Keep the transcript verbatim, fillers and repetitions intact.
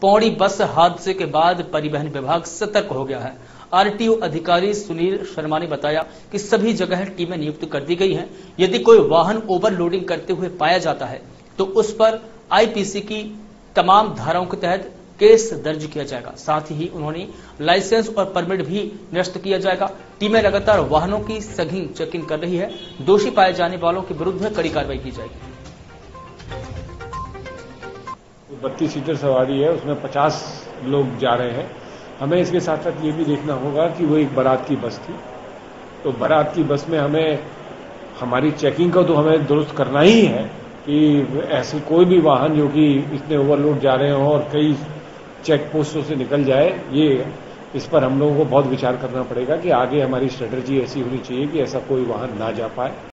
पौड़ी बस हादसे के बाद परिवहन विभाग सतर्क हो गया है। आरटीओ अधिकारी सुनील शर्मा ने बताया कि सभी जगह टीमें नियुक्त कर दी गई हैं। यदि कोई वाहन ओवरलोडिंग करते हुए पाया जाता है तो उस पर आईपीसी की तमाम धाराओं के तहत केस दर्ज किया जाएगा। साथ ही उन्होंने लाइसेंस और परमिट भी निरस्त किया जाएगा। टीमें लगातार वाहनों की सघन चेकिंग कर रही है। दोषी पाए जाने वालों के विरुद्ध कड़ी कार्रवाई की जाएगी। बत्तीस सीटर सवारी है, उसमें पचास लोग जा रहे हैं। हमें इसके साथ साथ ये भी देखना होगा कि वो एक बारात की बस थी, तो बारात की बस में हमें हमारी चेकिंग को तो हमें दुरुस्त करना ही है कि ऐसे कोई भी वाहन जो कि इतने ओवरलोड जा रहे हों और कई चेक पोस्टों से निकल जाए, ये इस पर हम लोगों को बहुत विचार करना पड़ेगा कि आगे हमारी स्ट्रेटजी ऐसी होनी चाहिए कि ऐसा कोई वाहन ना जा पाए।